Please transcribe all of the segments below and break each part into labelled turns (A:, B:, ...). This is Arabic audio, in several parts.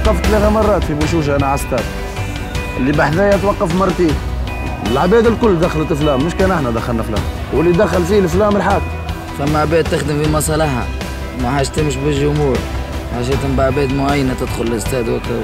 A: توقفت 3 مرات في بوشوشه انا على الستاد، اللي بحذايا توقف مرتين. العباد الكل دخلت افلام، مش كان احنا دخلنا افلام، واللي دخل فيه الافلام الحاكم.
B: فما عباد تخدم في مصالحها، ما حاجتهمش بالجمهور، حاجتهم بعباد معينه تدخل الاستاد وكذا.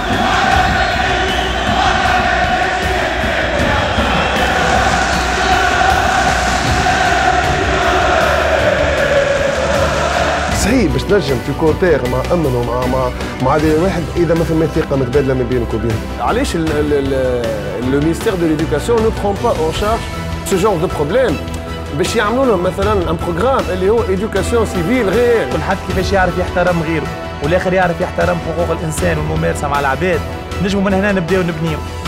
C: صحيح باش تنجم في كوبير مع امن ومع واحد اذا ما فما ثقه متبادله ما بينك وبينهم.
D: علاش لو مينيستير دو ليدوكاسيون نو برون با اون شارج سو جور دو بروبليم باش يعملوا لهم مثلا ان بروغرام اللي هو ايدوكاسيون سيفيل غير.
E: كل حد كيفاش يعرف يحترم غيره والاخر يعرف يحترم حقوق الانسان والممارسه مع العباد، نجموا من هنا نبداو نبنيو.